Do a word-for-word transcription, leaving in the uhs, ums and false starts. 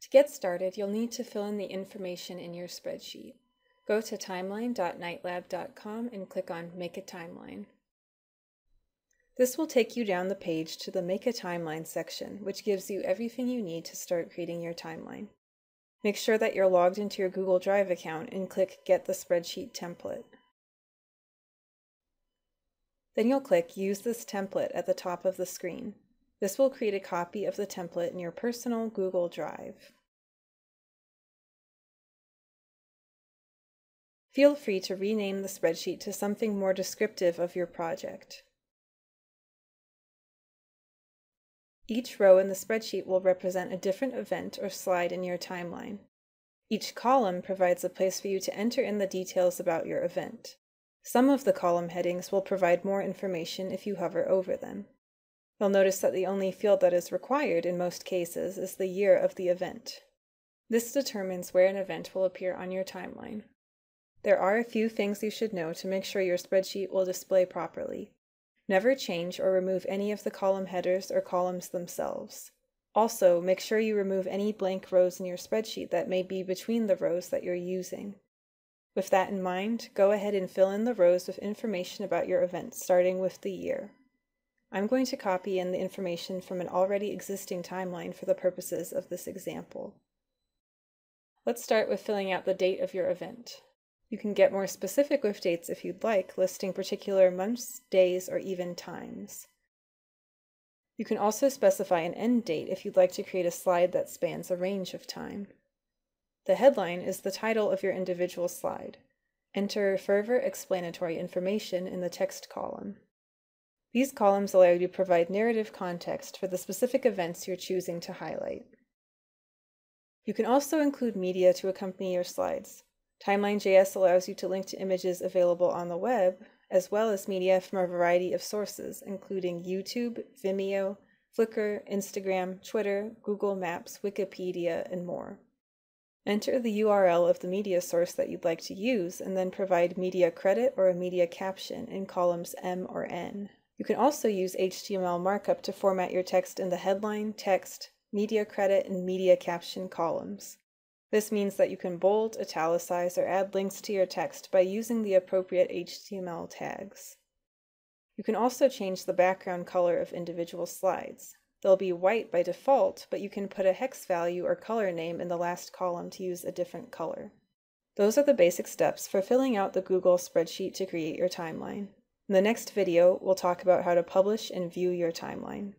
To get started, you'll need to fill in the information in your spreadsheet. Go to timeline dot nightlab dot com and click on Make a Timeline. This will take you down the page to the Make a Timeline section, which gives you everything you need to start creating your timeline. Make sure that you're logged into your Google Drive account and click Get the Spreadsheet Template. Then you'll click Use this template at the top of the screen. This will create a copy of the template in your personal Google Drive. Feel free to rename the spreadsheet to something more descriptive of your project. Each row in the spreadsheet will represent a different event or slide in your timeline. Each column provides a place for you to enter in the details about your event. Some of the column headings will provide more information if you hover over them. You'll notice that the only field that is required in most cases is the year of the event. This determines where an event will appear on your timeline. There are a few things you should know to make sure your spreadsheet will display properly. Never change or remove any of the column headers or columns themselves. Also, make sure you remove any blank rows in your spreadsheet that may be between the rows that you're using. With that in mind, go ahead and fill in the rows with information about your event, starting with the year. I'm going to copy in the information from an already existing timeline for the purposes of this example. Let's start with filling out the date of your event. You can get more specific with dates if you'd like, listing particular months, days, or even times. You can also specify an end date if you'd like to create a slide that spans a range of time. The headline is the title of your individual slide. Enter further explanatory information in the text column. These columns allow you to provide narrative context for the specific events you're choosing to highlight. You can also include media to accompany your slides. TimelineJS allows you to link to images available on the web, as well as media from a variety of sources, including YouTube, Vimeo, Flickr, Instagram, Twitter, Google Maps, Wikipedia, and more. Enter the U R L of the media source that you'd like to use, and then provide media credit or a media caption in columns M or N. You can also use H T M L markup to format your text in the headline, text, media credit, and media caption columns. This means that you can bold, italicize, or add links to your text by using the appropriate H T M L tags. You can also change the background color of individual slides. They'll be white by default, but you can put a hex value or color name in the last column to use a different color. Those are the basic steps for filling out the Google spreadsheet to create your timeline. In the next video, we'll talk about how to publish and view your timeline.